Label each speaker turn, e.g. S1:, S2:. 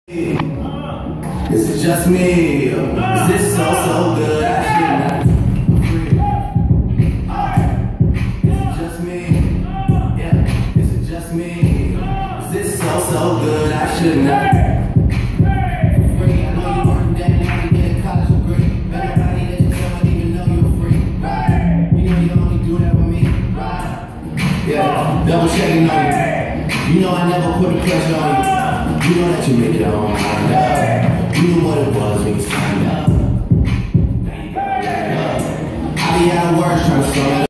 S1: This is just me. Is this so good? I should not be free. This is just me. Yeah, this is just me. Is this so good? I should not be free. I know you work that now to get a college degree. But nobody that you don't even know you're free. Right? You know you only do that with me. Right? Yeah, double checking on you. You know I never put the pressure on you. You know that you make it on my mind. You knew what it was when you signed up. I be out of words trying to slow